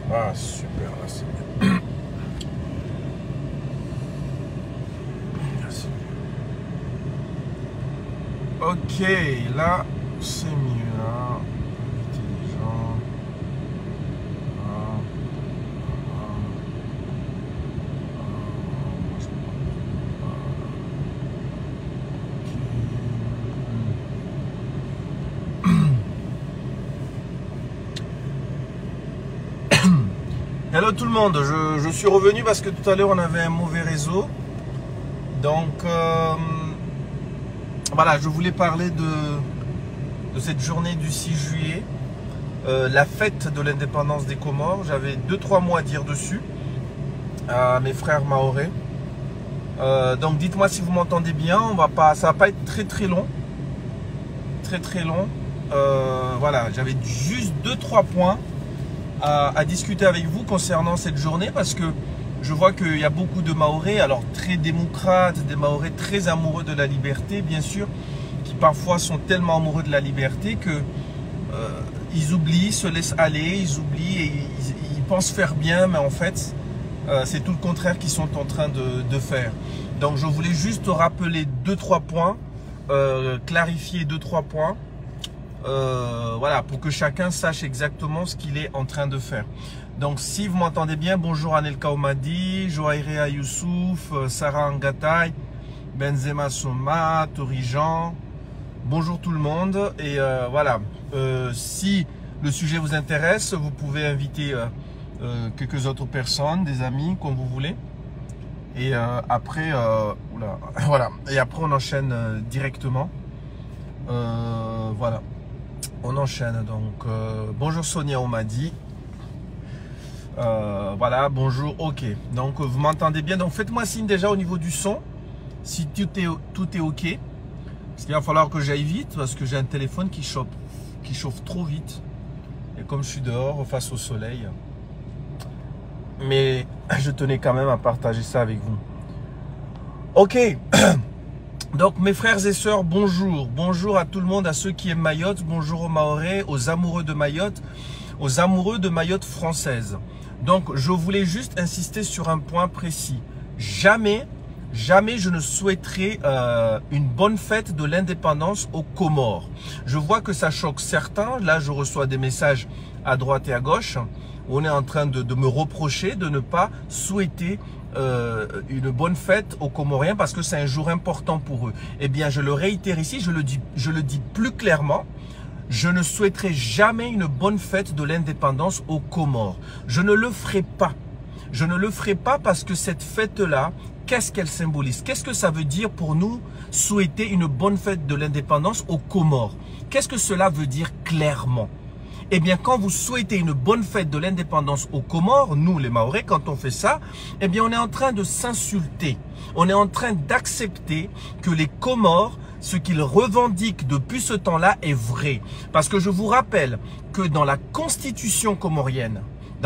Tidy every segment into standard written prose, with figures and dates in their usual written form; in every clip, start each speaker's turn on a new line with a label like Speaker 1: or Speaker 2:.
Speaker 1: Ah, super, là, c'est bien. Merci. Ok, là, c'est mieux, là. Inviter les gens. Ah, hello tout le monde, je suis revenu parce que tout à l'heure on avait un mauvais réseau. Donc voilà, je voulais parler de cette journée du 6 juillet, la fête de l'indépendance des Comores. J'avais 2-3 mots à dire dessus à mes frères mahorais. Donc dites-moi si vous m'entendez bien. Ça va pas être très long. Très long. Voilà, j'avais juste 2-3 points à discuter avec vous concernant cette journée, parce que je vois qu'il y a beaucoup de Mahorais, alors très démocrates, des Mahorais très amoureux de la liberté, bien sûr, qui parfois sont tellement amoureux de la liberté que ils oublient, se laissent aller, ils oublient et ils pensent faire bien, mais en fait, c'est tout le contraire qu'ils sont en train de faire. Donc, je voulais juste rappeler 2-3 points, clarifier 2-3 points. Voilà, pour que chacun sache exactement ce qu'il est en train de faire. Donc si vous m'entendez bien, bonjour Anelka Omadi, Joaïrea Youssouf, Sarah Angatay, Benzema Soma, Torijan, bonjour tout le monde. Et voilà, si le sujet vous intéresse, vous pouvez inviter quelques autres personnes, des amis, comme vous voulez. Et après, voilà, et après on enchaîne directement. Voilà. On enchaîne donc. Bonjour Sonia, on m'a dit. Voilà, bonjour, ok. Donc vous m'entendez bien. Donc faites-moi signe déjà au niveau du son, si tout est ok. Parce qu'il va falloir que j'aille vite, parce que j'ai un téléphone qui chauffe trop vite. Et comme je suis dehors face au soleil. Mais je tenais quand même à partager ça avec vous. Ok. Donc mes frères et sœurs, bonjour. Bonjour à tout le monde, à ceux qui aiment Mayotte. Bonjour aux Mahorais, aux amoureux de Mayotte, aux amoureux de Mayotte française. Donc je voulais juste insister sur un point précis. Jamais je ne souhaiterais une bonne fête de l'indépendance aux Comores. Je vois que ça choque certains. Là, je reçois des messages à droite et à gauche. On est en train de me reprocher de ne pas souhaiter une bonne fête aux Comoriens parce que c'est un jour important pour eux. Eh bien, je le réitère ici, je le dis plus clairement. Je ne souhaiterai jamais une bonne fête de l'indépendance aux Comores. Je ne le ferai pas. Je ne le ferai pas parce que cette fête-là, qu'est-ce qu'elle symbolise? Qu'est-ce que ça veut dire pour nous souhaiter une bonne fête de l'indépendance aux Comores? Qu'est-ce que cela veut dire clairement? Eh bien, quand vous souhaitez une bonne fête de l'indépendance aux Comores, nous les Mahorais, quand on fait ça, eh bien, on est en train de s'insulter. On est en train d'accepter que les Comores, ce qu'ils revendiquent depuis ce temps-là est vrai. Parce que je vous rappelle que dans la constitution comorienne,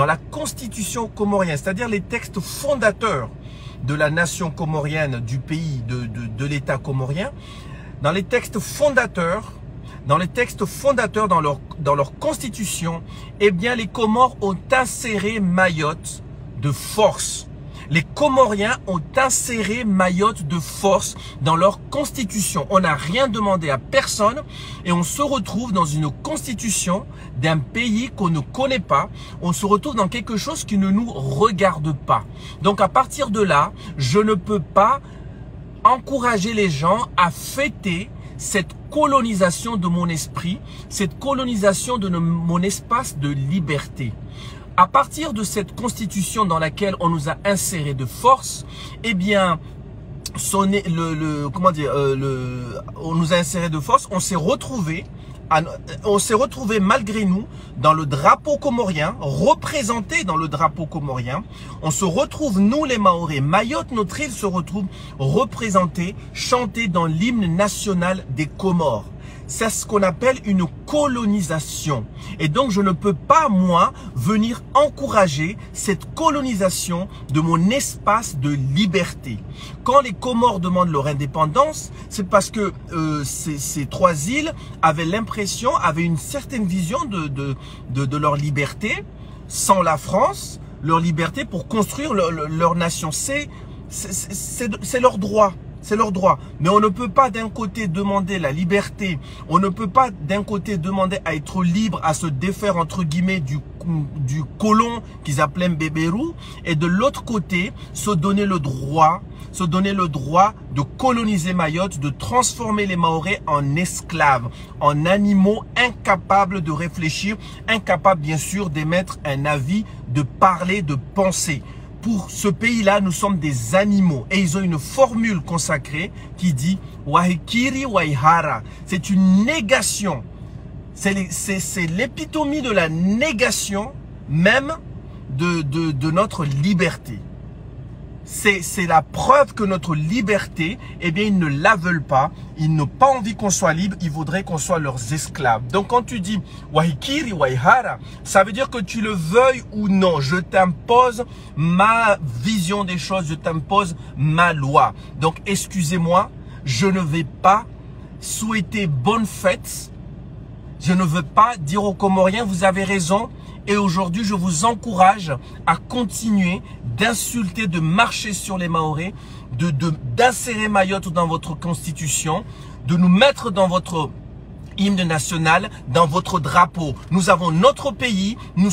Speaker 1: c'est-à-dire les textes fondateurs de la nation comorienne, du pays, de l'État comorien, dans les textes fondateurs, dans leur constitution, eh bien, les Comores ont inséré Mayotte de force. Les Comoriens ont inséré Mayotte de force dans leur constitution. On n'a rien demandé à personne et on se retrouve dans une constitution d'un pays qu'on ne connaît pas. On se retrouve dans quelque chose qui ne nous regarde pas. Donc, à partir de là, je ne peux pas encourager les gens à fêter cette colonisation de mon esprit, cette colonisation de mon espace de liberté. À partir de cette constitution dans laquelle on nous a inséré de force, eh bien, on nous a inséré de force, on s'est retrouvé malgré nous dans le drapeau comorien, représenté dans le drapeau comorien. On se retrouve, nous les Mahorais, Mayotte, notre île se retrouve représentée, chantée dans l'hymne national des Comores. C'est ce qu'on appelle une colonisation. Et donc, je ne peux pas, moi, venir encourager cette colonisation de mon espace de liberté. Quand les Comores demandent leur indépendance, c'est parce que ces trois îles avaient l'impression, avaient une certaine vision de leur liberté, sans la France, leur liberté pour construire leur nation. C'est leur droit. C'est leur droit. Mais on ne peut pas d'un côté demander la liberté. On ne peut pas d'un côté demander à être libre, à se défaire entre guillemets du colon qu'ils appelaient Mbéberou. Et de l'autre côté, se donner le droit de coloniser Mayotte, de transformer les Mahorais en esclaves, en animaux incapables de réfléchir, incapables bien sûr d'émettre un avis, de parler, de penser. Pour ce pays-là, nous sommes des animaux. Et ils ont une formule consacrée qui dit « Wahikiri Waihara ». C'est une négation. C'est l'épitomie de la négation même de notre liberté. C'est la preuve que notre liberté, eh bien, ils ne la veulent pas. Ils n'ont pas envie qu'on soit libre. Ils voudraient qu'on soit leurs esclaves. Donc, quand tu dis Wahikiri Waihara, ça veut dire que tu le veuilles ou non. Je t'impose ma vision des choses. Je t'impose ma loi. Donc, excusez-moi, je ne vais pas souhaiter bonne fête. Je ne veux pas dire aux Comoriens, vous avez raison. Et aujourd'hui, je vous encourage à continuer d'insulter, de marcher sur les Mahorais, d'insérer Mayotte dans votre constitution, de nous mettre dans votre hymne national, dans votre drapeau. Nous avons notre pays, nous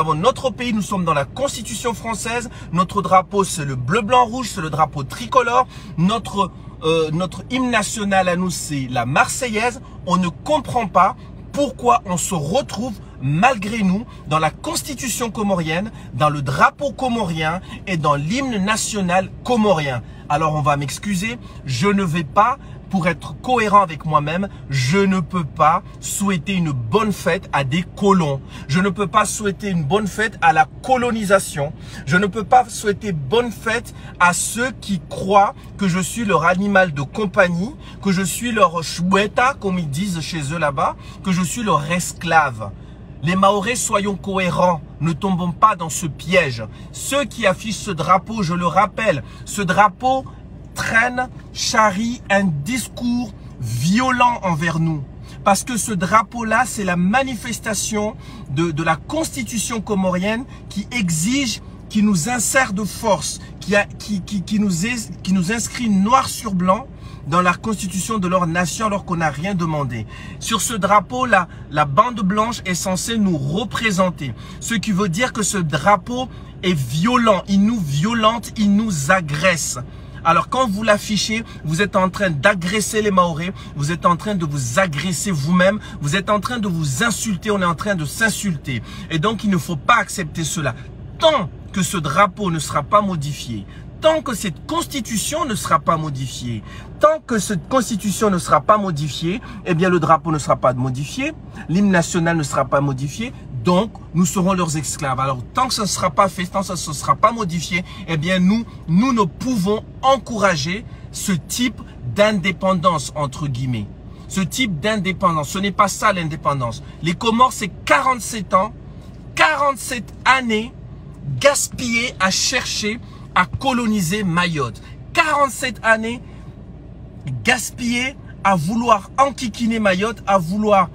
Speaker 1: sommes dans la constitution française. Notre drapeau, c'est le bleu, blanc, rouge, c'est le drapeau tricolore. Notre hymne national à nous, c'est la Marseillaise. On ne comprend pas pourquoi on se retrouve malgré nous dans la constitution comorienne, dans le drapeau comorien et dans l'hymne national comorien. Alors on va m'excuser, je ne vais pas, pour être cohérent avec moi-même, je ne peux pas souhaiter une bonne fête à des colons. Je ne peux pas souhaiter une bonne fête à la colonisation. Je ne peux pas souhaiter bonne fête à ceux qui croient que je suis leur animal de compagnie, que je suis leur chouetta, comme ils disent chez eux là-bas, que je suis leur esclave. Les Mahorais, soyons cohérents, ne tombons pas dans ce piège. Ceux qui affichent ce drapeau, je le rappelle, ce drapeau traîne, charrie un discours violent envers nous. Parce que ce drapeau-là, c'est la manifestation de la constitution comorienne qui exige, qui nous insère de force, qui nous inscrit noir sur blanc dans la constitution de leur nation alors qu'on n'a rien demandé. Sur ce drapeau-là, la bande blanche est censée nous représenter. Ce qui veut dire que ce drapeau est violent, il nous violente, il nous agresse. Alors quand vous l'affichez, vous êtes en train d'agresser les Mahorais, vous êtes en train de vous agresser vous-même, vous êtes en train de vous insulter, on est en train de s'insulter. Et donc il ne faut pas accepter cela. Tant que ce drapeau ne sera pas modifié, tant que cette constitution ne sera pas modifiée, tant que cette constitution ne sera pas modifiée, eh bien le drapeau ne sera pas modifié, l'hymne national ne sera pas modifié, donc nous serons leurs esclaves. Alors tant que ce ne sera pas fait, tant que ce ne sera pas modifié, eh bien nous ne pouvons encourager ce type d'indépendance entre guillemets. Ce type d'indépendance, ce n'est pas ça l'indépendance. Les Comores, c'est 47 ans, 47 années gaspillées à chercher à coloniser Mayotte. 47 années gaspillées à vouloir enquiquiner Mayotte, à vouloir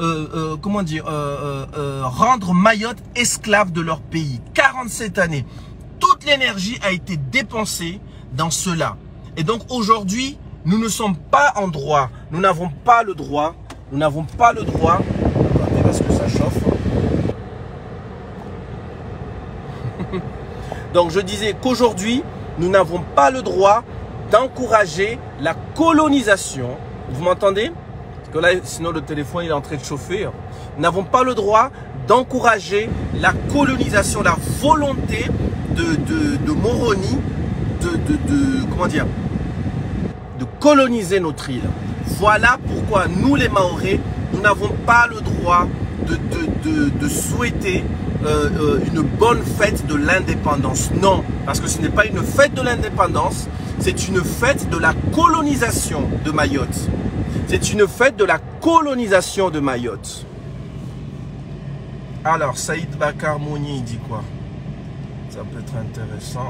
Speaker 1: rendre Mayotte esclave de leur pays. 47 années. Toute l'énergie a été dépensée dans cela. Et donc aujourd'hui, nous ne sommes pas en droit. Nous n'avons pas le droit. Nous n'avons pas le droit. Attendez parce que ça chauffe. Donc je disais qu'aujourd'hui, nous n'avons pas le droit d'encourager la colonisation. Vous m'entendez? Parce que là, sinon le téléphone il est en train de chauffer. Nous n'avons pas le droit d'encourager la colonisation, la volonté de Moroni de coloniser notre île. Voilà pourquoi nous les Mahorais, nous n'avons pas le droit de souhaiter une bonne fête de l'indépendance. Non, parce que ce n'est pas une fête de l'indépendance, c'est une fête de la colonisation de Mayotte. C'est une fête de la colonisation de Mayotte. Alors, Saïd Bakar Mounier, il dit quoi? Ça peut être intéressant.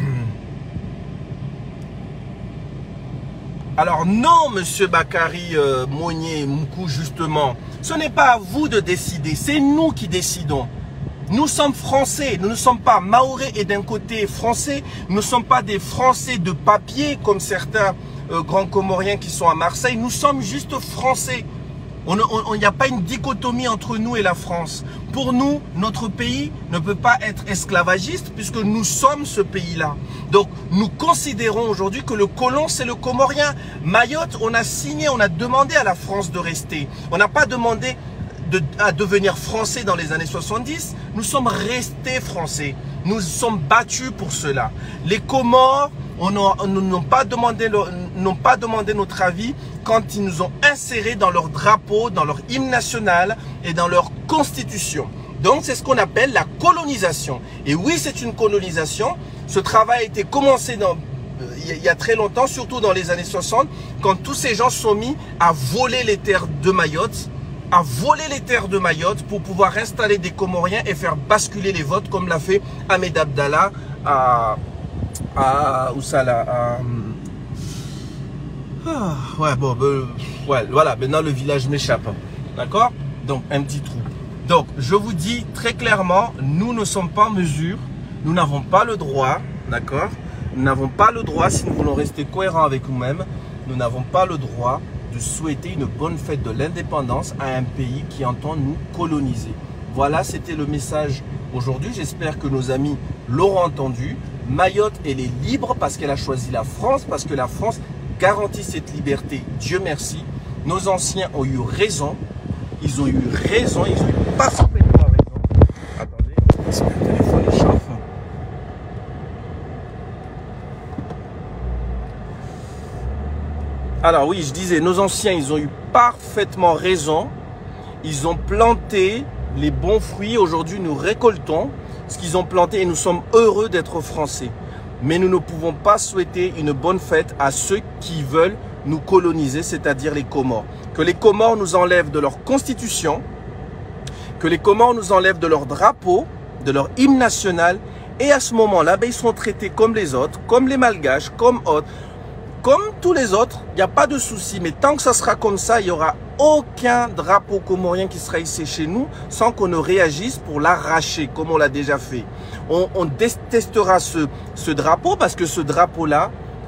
Speaker 1: Alors non, monsieur Bakary Mounier Moukou, justement, ce n'est pas à vous de décider, c'est nous qui décidons. Nous sommes français, nous ne sommes pas mahorais et d'un côté français, nous ne sommes pas des Français de papier comme certains grands Comoriens qui sont à Marseille, nous sommes juste français. Il n'y a pas une dichotomie entre nous et la France. Pour nous, notre pays ne peut pas être esclavagiste puisque nous sommes ce pays-là. Donc, nous considérons aujourd'hui que le colon, c'est le Comorien. Mayotte, on a signé, on a demandé à la France de rester. On n'a pas demandé à devenir français dans les années 70. Nous sommes restés français. Nous sommes battus pour cela. Les Comores n'ont pas demandé notre avis quand ils nous ont insérés dans leur drapeau, dans leur hymne national et dans leur constitution. Donc c'est ce qu'on appelle la colonisation. Et oui, c'est une colonisation. Ce travail a été commencé il y a très longtemps, surtout dans les années 60, quand tous ces gens se sont mis à voler les terres de Mayotte, pour pouvoir installer des Comoriens et faire basculer les votes comme l'a fait Ahmed Abdallah voilà, maintenant le village m'échappe, d'accord? Donc un petit trou. Donc je vous dis très clairement, nous ne sommes pas en mesure, nous n'avons pas le droit, d'accord? Nous n'avons pas le droit, si nous voulons rester cohérents avec nous-mêmes, nous n'avons pas le droit de souhaiter une bonne fête de l'indépendance à un pays qui entend nous coloniser. Voilà, c'était le message aujourd'hui. J'espère que nos amis l'auront entendu. Mayotte, elle est libre parce qu'elle a choisi la France, parce que la France garantit cette liberté. Dieu merci. Nos anciens ont eu raison. Ils ont eu raison. Ils ont eu parfaitement raison. Attendez, est-ce que le téléphone chauffe? Alors oui, je disais, nos anciens, ils ont eu parfaitement raison. Ils ont planté les bons fruits. Aujourd'hui, nous récoltons ce qu'ils ont planté et nous sommes heureux d'être français. Mais nous ne pouvons pas souhaiter une bonne fête à ceux qui veulent nous coloniser, c'est-à-dire les Comores. Que les Comores nous enlèvent de leur constitution, que les Comores nous enlèvent de leur drapeau, de leur hymne national. Et à ce moment-là, ils seront traités comme les autres, comme les Malgaches, comme autres. Comme tous les autres, il n'y a pas de souci. Mais tant que ça sera comme ça, il n'y aura aucun drapeau comorien qui sera hissé chez nous sans qu'on ne réagisse pour l'arracher, comme on l'a déjà fait. On détestera ce drapeau parce que ce drapeau-là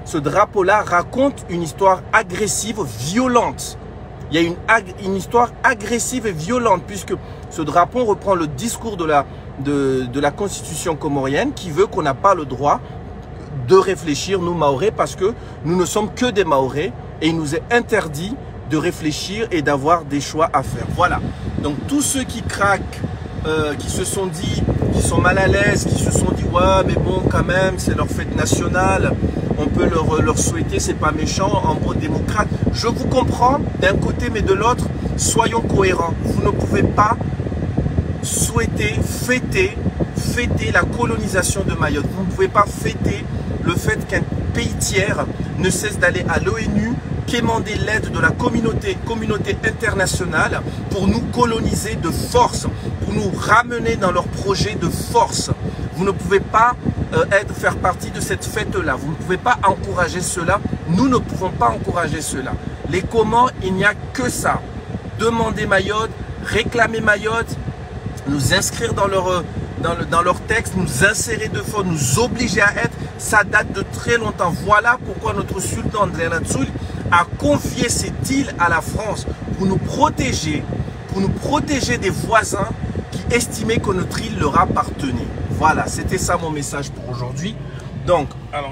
Speaker 1: raconte une histoire agressive, violente. Il y a une histoire agressive et violente puisque ce drapeau reprend le discours de la constitution comorienne qui veut qu'on n'a pas le droit de réfléchir, nous Mahorais, parce que nous ne sommes que des Mahorais et il nous est interdit de réfléchir et d'avoir des choix à faire. Voilà. Donc tous ceux qui craquent, qui se sont dit, qui sont mal à l'aise, qui se sont dit ouais mais bon quand même c'est leur fête nationale, on peut leur souhaiter, c'est pas méchant, en bon démocrate. Je vous comprends d'un côté mais de l'autre, soyons cohérents. Vous ne pouvez pas souhaiter, fêter la colonisation de Mayotte. Vous ne pouvez pas fêter le fait qu'un pays tiers ne cesse d'aller à l'ONU, quémander l'aide de la communauté internationale pour nous coloniser de force, pour nous ramener dans leurs projets de force. Vous ne pouvez pas faire partie de cette fête-là. Vous ne pouvez pas encourager cela. Nous ne pouvons pas encourager cela. Les Comores, il n'y a que ça. Demander Mayotte, réclamer Mayotte, nous inscrire dans leur texte, nous insérer de force, nous obliger à être, ça date de très longtemps. Voilà pourquoi notre sultan Ndlenatsui a confié cette île à la France pour nous protéger des voisins qui estimaient que notre île leur appartenait. Voilà, c'était ça mon message pour aujourd'hui. Donc, alors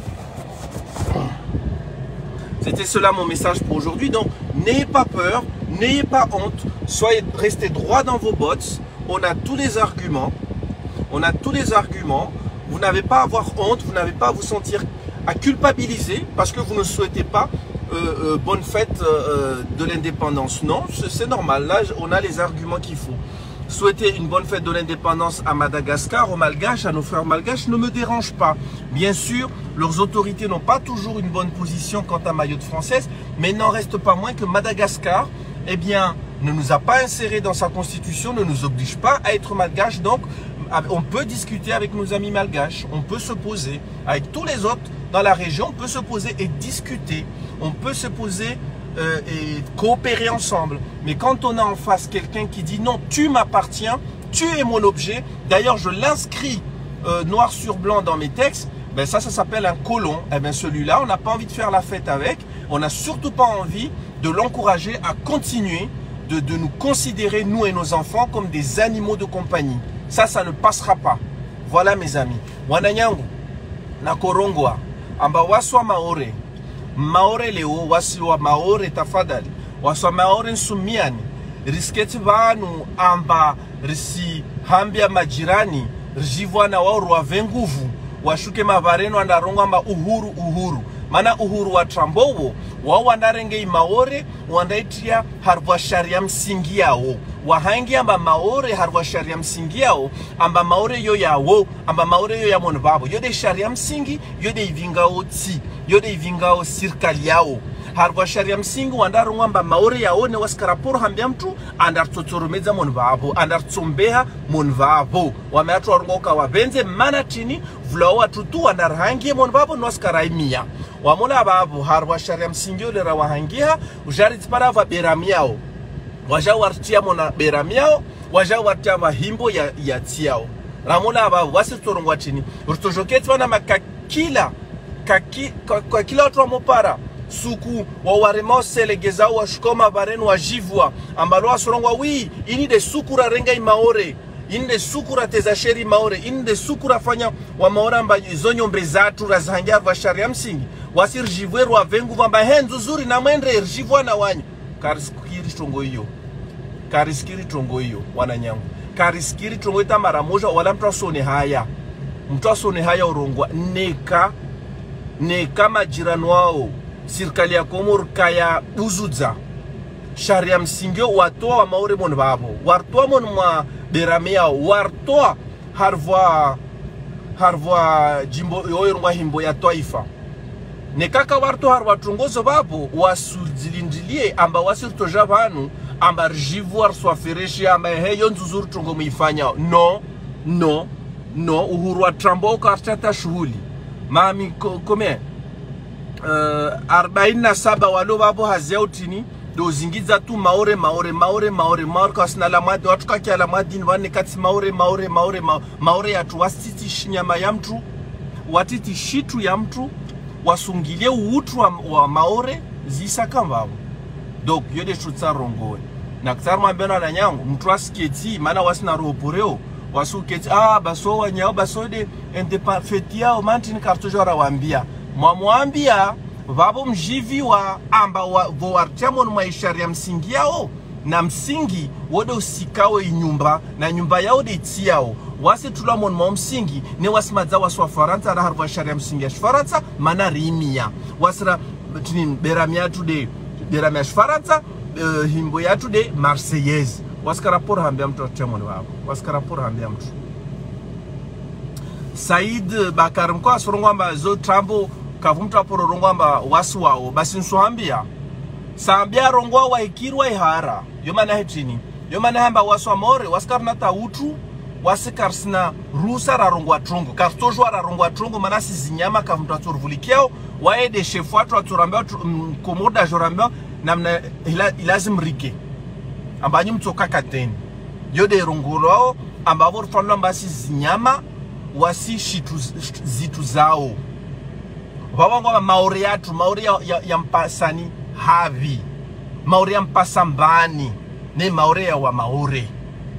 Speaker 1: c'était cela mon message pour aujourd'hui. Donc, n'ayez pas peur, n'ayez pas honte, restez droit dans vos bottes. On a tous les arguments. On a tous les arguments. Vous n'avez pas à avoir honte, vous n'avez pas à vous sentir à culpabiliser parce que vous ne souhaitez pas bonne fête de l'indépendance. Non, c'est normal. Là, on a les arguments qu'il faut. Souhaiter une bonne fête de l'indépendance à Madagascar, aux Malgaches, à nos frères malgaches, ne me dérange pas. Bien sûr, leurs autorités n'ont pas toujours une bonne position quant à Mayotte française, mais il n'en reste pas moins que Madagascar, eh bien, ne nous a pas insérés dans sa constitution, ne nous oblige pas à être malgaches. Donc, on peut discuter avec nos amis malgaches, on peut se poser avec tous les autres dans la région, on peut se poser et discuter, on peut se poser et coopérer ensemble. Mais quand on a en face quelqu'un qui dit non, tu m'appartiens, tu es mon objet. D'ailleurs, je l'inscris noir sur blanc dans mes textes. Ben ça s'appelle un colon. Eh bien, celui-là, on n'a pas envie de faire la fête avec. On n'a surtout pas envie de l'encourager à continuer de nous considérer, nous et nos enfants, comme des animaux de compagnie. Ça ne passera pas. Voilà, mes amis. Wananyangu, na korongwa, amba waswa maore. Maore leo, wasiwa maore tafadhali. Waswa maore nsumiani. Risketi vanu amba risi hambia majirani. Rijivwa na wao ruavenguvu. Washuke mavareno andarongo amba uhuru uhuru. Mana uhuru wa trambowo. Wao wandarenge maore wandaitia harwa sharia msingi yao. Wahangi amba maore harwa sharia msingi yao. Amba maore yo yao. Amba maore yo ya monbabo. Yode sharia msingi. Yode ivingao ti. Yode ivingao sirkali yao. Harwa sharia msingi wandarongo amba maore yao. Ne waskaraporo hambia mtu. Andar totoromeza monbabo. Andar tsombeha monbabo. Wameatu warongoka wabenze manatini. Vula watutu wandarhangie monbabo. Noskaraimia. Wamona babu harwa sharia msingio lera wahangia ujarit para va beramiao waja wartia mona beramiao waja wartia mahimbo ya tiao ramona babu wasitorongwa chini urtojoketi wana makakila kila watu wa mopara suku wa waremao selegezao wa shukoma barenu wa jivwa ambalo wasorongwa wii ini de sukura renga imaore inde sukura tezasheri maore inde sukura fanya wa maora amba zonyo mbezatu razahangia wa sharia msingi wasir jivweru wa vengu vamba henzu zuri na mwendre jivwa na wanyu kariskiri tongo hiyo wananyangu kariskiri tongo ita mara moja wala mtu asone haya urongwa neka majirani wao sirkali ya Komoro kaya uzudza sharia msingio watoa wa maore mon babo wartoa mon mwa beramia wartoa harva jimbo yoyongwa himbo ya taifa nekaka warto harwa tungozo babo wasudzilindilie amba wasirtoja vanu amba rjivu arswafereshi amba heyo nzuzuru tungo muifanya no uhuru wa trambo kartata shughuli mami kome 47 walo babo haziautini do zingiza tu maore kasina la madi watu kakia la madi nwane kati maore ya tu wasiti shinyama ya mtu watiti shitu ya mtu wasungilie utu wa maore zisa kambabo donc yode chutsa rongoe na kutsarma mbena na nyangu mtu asiketi mana wasina roporeo wasuketi baso wanyao baso de independent yao mantini kartojora wambia mwamwambia vabo mjivi wa amba vo wartiamon maishari ya msingi yao na msingi wode usikawe inyumba na nyumba yao de tiao wase tulamon mwa msingi ne wasmadza waswa Faransa na harwa sharia msingi ya Faransa mana rimia wasra tinin beramia tu de beramia Faransa himbo ya tu de Marseillaise waskarapor hambia mtu tiamon wao waskarapor hambia mtu Said Bakar mko asorongo amba zo trambo kavumta pororongo amba wasu wao basi nsuhambia sambia rongwa wa ikirwa ihara yomana hetini yomana hamba wasu amore waskarna ta utu wasikarsina rusa rarongwa trongo kartojwa rarongwa trongo manasi zinyama kavumta turvulikiao waede chefu atu aturambia komoda jorambia namna ilazim rike ambanyi mtoka kateni yode rongolo wao amba vorfalwa mbasi zinyama wasi zitu zao wawango maori yatu maori ya mpasani havi maori ya mpasambani ne maori ya wa maori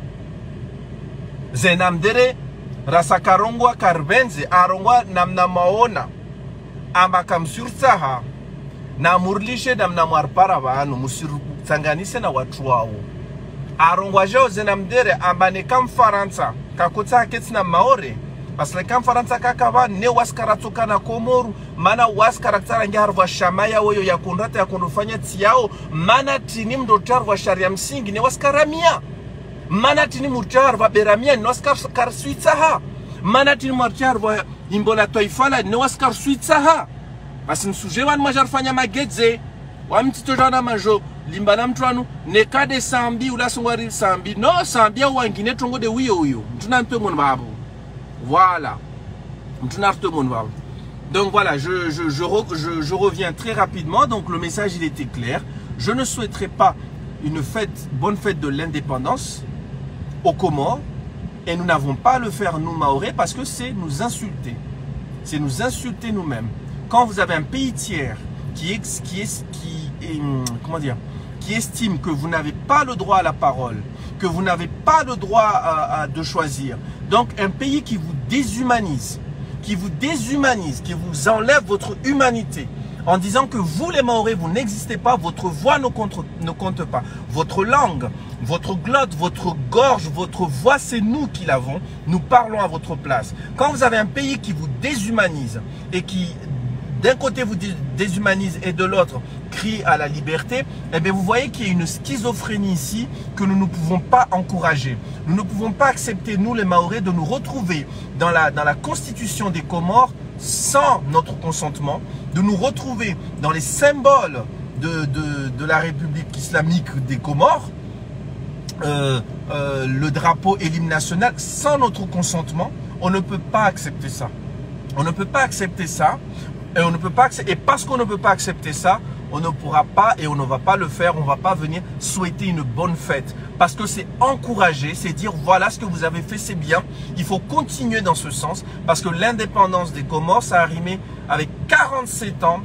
Speaker 1: zenamdere rasakarongwa karbenze arongwa namna maona amba kamsurtsaha na murlishe namna mwarpara vanu musiru tsanganise na watu wao arongwa jao zenamdere amba ne kam Faransa kakutsa ketsina maori Pasle kam Faransa kakava ne waskaratuka na Komoru mana waskaraktara nge harwa shamaya woyo ya kunrata ya kundufanya tiao mana tini mdotarwa sharia msingi ne waskaramia mana tini mdotarwa beramia ne waskar suitsaha mana tini mdotarwa imbola toifala ne waskar suitsaha basi nsujewan majarfanya magedze wa mtito jana majo limbana mtuanu ne kade sambi ula songwari sambi no sambi ya wangine tongo de uyo mtunantwe mon babu. Voilà. Donc voilà, je reviens très rapidement. Donc le message il était clair. Je ne souhaiterais pas une bonne fête de l'indépendance aux Comores. Et nous n'avons pas à le faire, nous, Mahorais, parce que c'est nous insulter. C'est nous insulter nous-mêmes. Quand vous avez un pays tiers qui estime que vous n'avez pas le droit à la parole, que vous n'avez pas le droit de choisir, donc un pays qui vous déshumanise, qui vous enlève votre humanité, en disant que vous les Mahorais, vous n'existez pas, votre voix ne compte pas. Votre langue, votre glotte, votre gorge, votre voix, c'est nous qui l'avons. Nous parlons à votre place. Quand vous avez un pays qui vous déshumanise et qui, d'un côté, vous déshumanise et de l'autre, crie à la liberté, eh bien, vous voyez qu'il y a une schizophrénie ici que nous ne pouvons pas encourager. Nous ne pouvons pas accepter, nous les Mahorais, de nous retrouver dans la constitution des Comores sans notre consentement, de nous retrouver dans les symboles de la République islamique des Comores, le drapeau et l'hymne national, sans notre consentement. On ne peut pas accepter ça. On ne peut pas accepter ça. Et parce qu'on ne peut pas accepter ça, on ne pourra pas et on ne va pas le faire. On ne va pas venir souhaiter une bonne fête. Parce que c'est encourager, c'est dire voilà ce que vous avez fait, c'est bien. Il faut continuer dans ce sens. Parce que l'indépendance des Comores, ça a rimé avec 47 ans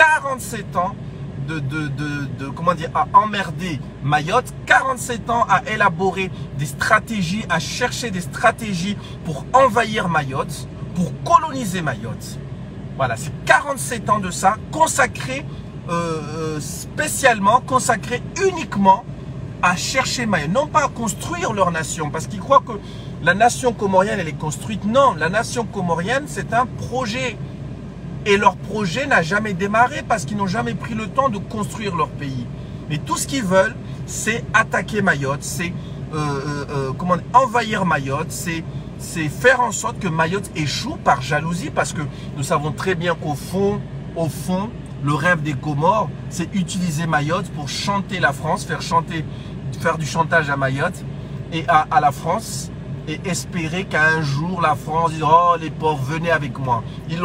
Speaker 1: à emmerder Mayotte, 47 ans à élaborer des stratégies, à chercher des stratégies pour envahir Mayotte, pour coloniser Mayotte. Voilà, c'est 47 ans de ça, consacrés spécialement, consacrés uniquement à chercher Mayotte, non pas à construire leur nation, parce qu'ils croient que la nation comorienne, elle est construite. Non, la nation comorienne, c'est un projet. Et leur projet n'a jamais démarré parce qu'ils n'ont jamais pris le temps de construire leur pays. Mais tout ce qu'ils veulent, c'est attaquer Mayotte, c'est envahir Mayotte, c'est faire en sorte que Mayotte échoue par jalousie, parce que nous savons très bien qu'au fond, le rêve des Comores, c'est utiliser Mayotte pour chanter la France, faire du chantage à Mayotte et à la France, et espérer qu'un jour la France dise « Oh les pauvres, venez avec moi ».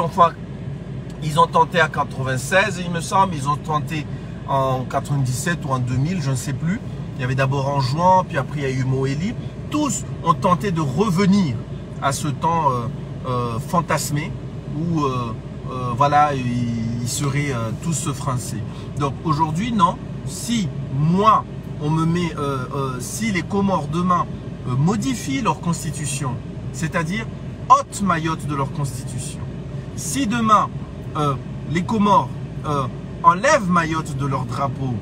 Speaker 1: Ils ont tenté en 96, il me semble, ils ont tenté en 97 ou en 2000, je ne sais plus. Il y avait d'abord Anjouan, puis après il y a eu Moélie. Tous ont tenté de revenir à ce temps fantasmé où voilà, ils seraient tous français. Donc aujourd'hui, non. Si moi, on me met, si les Comores demain modifient leur constitution, c'est-à-dire ôtent Mayotte de leur constitution, si demain les Comores enlèvent Mayotte de leur drapeau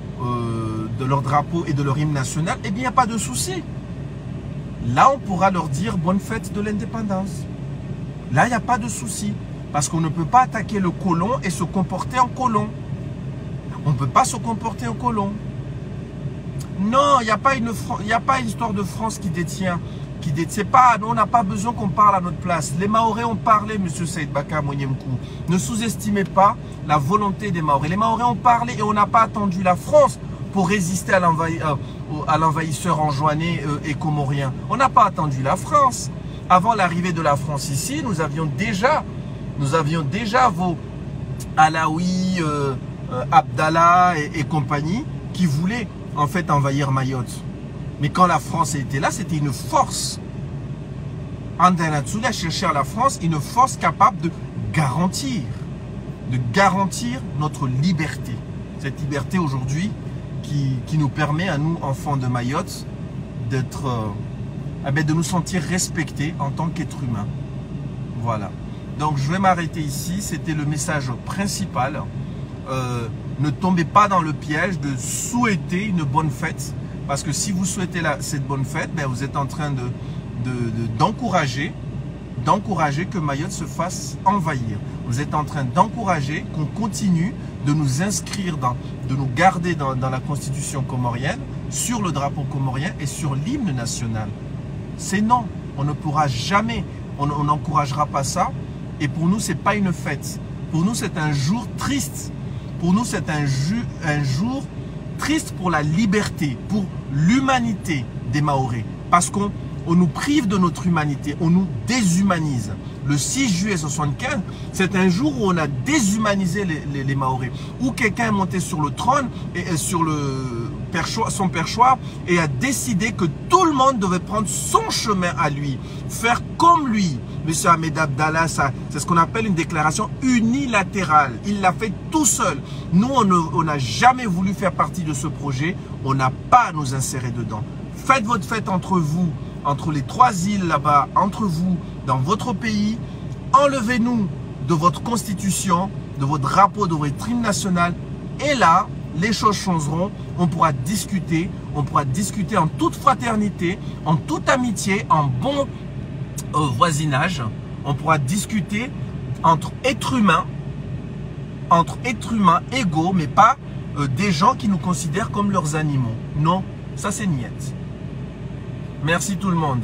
Speaker 1: et de leur hymne national, eh bien il n'y a pas de souci. Là, on pourra leur dire bonne fête de l'indépendance. Là, il n'y a pas de souci. Parce qu'on ne peut pas attaquer le colon et se comporter en colon. On ne peut pas se comporter en colon. Non, il n'y a pas une histoire de France qui détient. On n'a pas besoin qu'on parle à notre place. Les Mahorais ont parlé, M. Saïd Baka Monyemkou. Ne sous-estimez pas la volonté des Mahorais. Les Mahorais ont parlé et on n'a pas attendu la France pour résister à l'envahisseur anjouanais et comorien. On n'a pas attendu la France. Avant l'arrivée de la France ici, nous avions déjà vos Alaouis, Abdallah et compagnie qui voulaient en fait envahir Mayotte. Mais quand la France était là, c'était une force. Andanatsuli a cherché à la France une force capable de garantir notre liberté. Cette liberté aujourd'hui qui nous permet à nous, enfants de Mayotte, de nous sentir respectés en tant qu'êtres humains. Voilà. Donc je vais m'arrêter ici. C'était le message principal. Ne tombez pas dans le piège de souhaiter une bonne fête. Parce que si vous souhaitez cette bonne fête, ben vous êtes en train d'encourager que Mayotte se fasse envahir. Vous êtes en train d'encourager qu'on continue de nous inscrire, de nous garder dans la constitution comorienne, sur le drapeau comorien et sur l'hymne national. C'est non, on ne pourra jamais, on n'encouragera pas ça. Et pour nous, ce n'est pas une fête. Pour nous, c'est un jour triste. Pour nous, c'est un jour triste pour la liberté, pour l'humanité des Mahorais. Parce qu'on nous prive de notre humanité, on nous déshumanise. Le 6 juillet 75, c'est un jour où on a déshumanisé les Mahorais. Où quelqu'un est monté sur le trône, et sur le son perchoir et a décidé que tout le monde devait prendre son chemin à lui, faire comme lui. Monsieur Ahmed Abdallah, c'est ce qu'on appelle une déclaration unilatérale. Il l'a fait tout seul. Nous, on n'a jamais voulu faire partie de ce projet. On n'a pas à nous insérer dedans. Faites votre fête entre vous, entre les 3 îles là-bas, entre vous, dans votre pays. Enlevez-nous de votre constitution, de vos drapeaux, de votre hymne national. Et là, les choses changeront. On pourra discuter en toute fraternité, en toute amitié, en bon voisinage. On pourra discuter entre êtres humains égaux, mais pas des gens qui nous considèrent comme leurs animaux. Non, ça c'est niette. Merci tout le monde.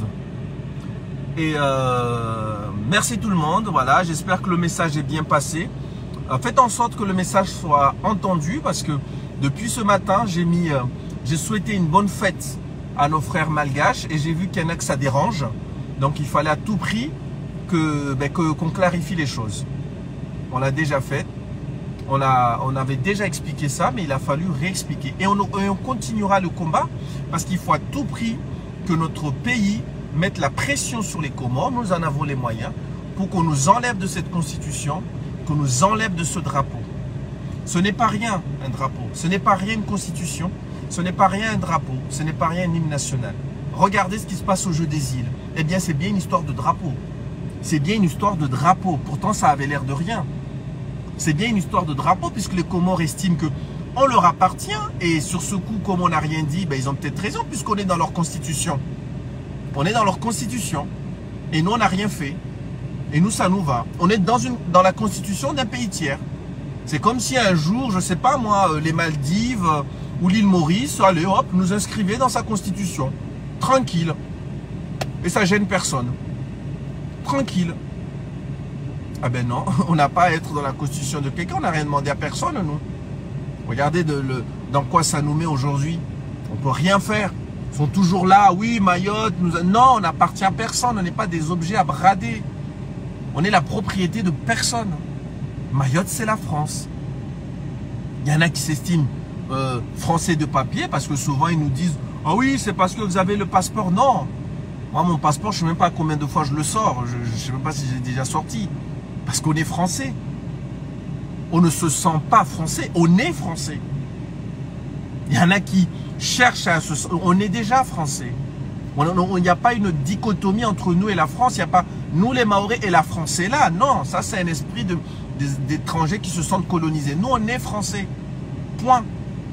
Speaker 1: Et merci tout le monde. Voilà, j'espère que le message est bien passé. Faites en sorte que le message soit entendu, parce que depuis ce matin, j'ai souhaité une bonne fête à nos frères malgaches et j'ai vu qu'il y en a que ça dérange. Donc il fallait à tout prix qu'on clarifie les choses. On l'a déjà fait. On avait déjà expliqué ça, mais il a fallu réexpliquer. Et on continuera le combat, parce qu'il faut à tout prix que notre pays mette la pression sur les Comores. Nous en avons les moyens pour qu'on nous enlève de cette constitution, qu'on nous enlève de ce drapeau. Ce n'est pas rien un drapeau, ce n'est pas rien une constitution, ce n'est pas rien un drapeau, ce n'est pas rien un hymne national. Regardez ce qui se passe au jeu des îles. Eh bien, c'est bien une histoire de drapeau. C'est bien une histoire de drapeau. Pourtant, ça avait l'air de rien. C'est bien une histoire de drapeau, puisque les Comores estiment qu'on leur appartient. Et sur ce coup, comme on n'a rien dit, ils ont peut-être raison, puisqu'on est dans leur constitution. On est dans leur constitution. Et nous, on n'a rien fait. Et nous, ça nous va. On est dans la constitution d'un pays tiers. C'est comme si un jour, je ne sais pas moi, les Maldives ou l'île Maurice, allez hop, nous inscrivait dans sa constitution. Tranquille. Et ça gêne personne. Tranquille. Ah ben non, on n'a pas à être dans la constitution de quelqu'un, on n'a rien demandé à personne, nous. Regardez dans quoi ça nous met aujourd'hui. On ne peut rien faire. Ils sont toujours là, oui, Mayotte, non, on n'appartient à personne, on n'est pas des objets à brader. On est la propriété de personne. Mayotte, c'est la France. Il y en a qui s'estiment français de papier, parce que souvent ils nous disent « Ah oui, c'est parce que vous avez le passeport. » Non. Moi, mon passeport, je ne sais même pas combien de fois je le sors. Je ne sais même pas si j'ai déjà sorti. Parce qu'on est français. On ne se sent pas français. On est français. Il y en a qui cherchent à se... On est déjà français. Il n'y a pas une dichotomie entre nous et la France. Il n'y a pas nous les Mahorais et la France. C'est là. Non, ça c'est un esprit d'étrangers qui se sentent colonisés. Nous, on est français. Point.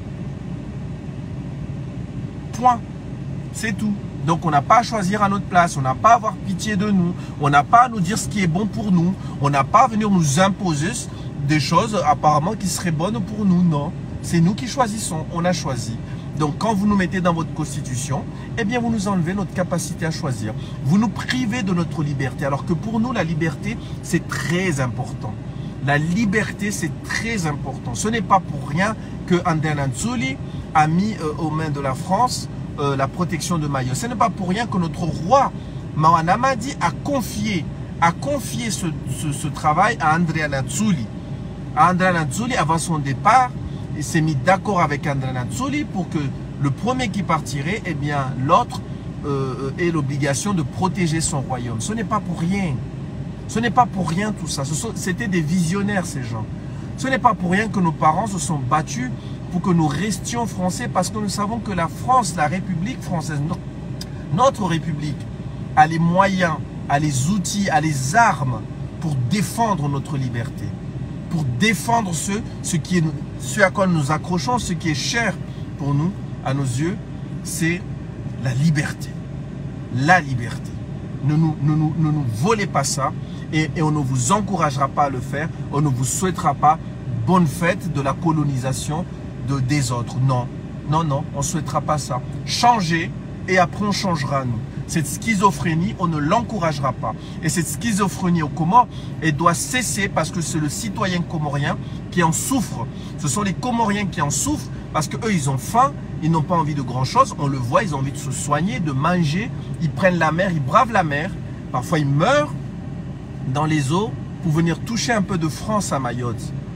Speaker 1: Point. C'est tout. Donc, on n'a pas à choisir à notre place. On n'a pas à avoir pitié de nous. On n'a pas à nous dire ce qui est bon pour nous. On n'a pas à venir nous imposer des choses apparemment qui seraient bonnes pour nous. Non. C'est nous qui choisissons. On a choisi. Donc, quand vous nous mettez dans votre constitution, eh bien, vous nous enlevez notre capacité à choisir. Vous nous privez de notre liberté. Alors que pour nous, la liberté, c'est très important. La liberté, c'est très important. Ce n'est pas pour rien que André Nzoli a mis aux mains de la France la protection de Mayotte. Ce n'est pas pour rien que notre roi, Mawan Amadi, a confié ce travail à André Nzoli. André Nzoli, avant son départ, il s'est mis d'accord avec André Nzoli pour que le premier qui partirait, eh bien, l'autre ait l'obligation de protéger son royaume. Ce n'est pas pour rien. Ce n'est pas pour rien tout ça. C'était des visionnaires, ces gens. Ce n'est pas pour rien que nos parents se sont battus pour que nous restions français, parce que nous savons que la France, la République française, notre République, a les moyens, a les outils, a les armes pour défendre notre liberté, pour défendre ce à quoi nous nous accrochons, ce qui est cher pour nous, à nos yeux, c'est la liberté. La liberté. Ne nous volez pas ça, et on ne vous encouragera pas à le faire. On ne vous souhaitera pas bonne fête de la colonisation des autres. Non, non, non, on ne souhaitera pas ça. Changez et après on changera nous. Cette schizophrénie, on ne l'encouragera pas. Et cette schizophrénie aux Comores, elle doit cesser, parce que c'est le citoyen comorien qui en souffre. Ce sont les Comoriens qui en souffrent parce qu'eux, ils ont faim, ils n'ont pas envie de grand chose. On le voit, ils ont envie de se soigner, de manger. Ils prennent la mer, ils bravent la mer. Parfois, ils meurent dans les eaux pour venir toucher un peu de France à Mayotte.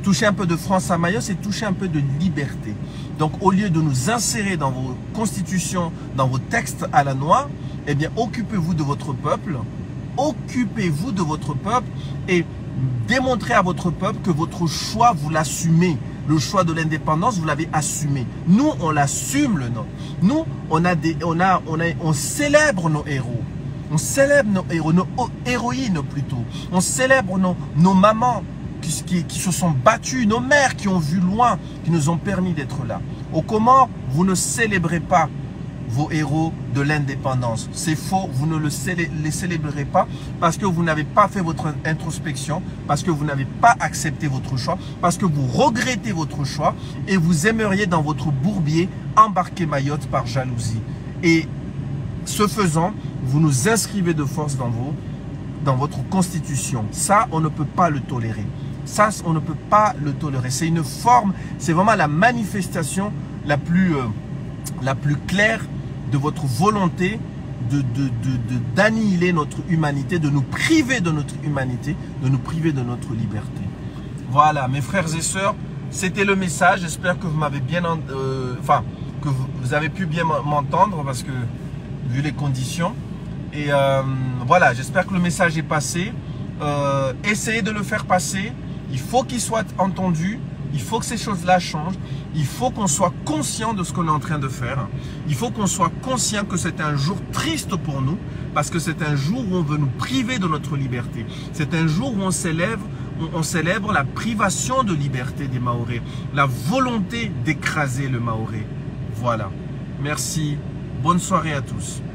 Speaker 1: toucher un peu de France à Mayotte, c'est toucher un peu de liberté. Donc, au lieu de nous insérer dans vos constitutions, dans vos textes à la noix, eh bien, occupez-vous de votre peuple. Occupez-vous de votre peuple et démontrez à votre peuple que votre choix, vous l'assumez. Le choix de l'indépendance, vous l'avez assumé. Nous, on l'assume le nôtre. Nous, on célèbre nos héros. On célèbre nos héros, nos héroïnes plutôt. On célèbre nos mamans qui se sont battues, nos mères qui ont vu loin, qui nous ont permis d'être là. Au Comores, vous ne célébrez pas vos héros de l'indépendance. C'est faux, vous ne les célébrerez pas parce que vous n'avez pas fait votre introspection, parce que vous n'avez pas accepté votre choix, parce que vous regrettez votre choix et vous aimeriez dans votre bourbier embarquer Mayotte par jalousie. Et ce faisant, vous nous inscrivez de force dans votre constitution. Ça, on ne peut pas le tolérer. Ça, on ne peut pas le tolérer. C'est une forme, c'est vraiment la manifestation la plus claire de votre volonté d'annihiler notre humanité, de nous priver de notre humanité, de nous priver de notre liberté. Voilà, mes frères et sœurs, c'était le message. J'espère que vous m'avez bien, que vous avez pu bien m'entendre parce que vu les conditions. Et voilà, j'espère que le message est passé. Essayez de le faire passer. Il faut qu'il soit entendu. Il faut que ces choses-là changent. Il faut qu'on soit conscient de ce qu'on est en train de faire. Il faut qu'on soit conscient que c'est un jour triste pour nous parce que c'est un jour où on veut nous priver de notre liberté. C'est un jour où on célèbre la privation de liberté des Mahorais, la volonté d'écraser le Mahorais. Voilà. Merci. Bonne soirée à tous.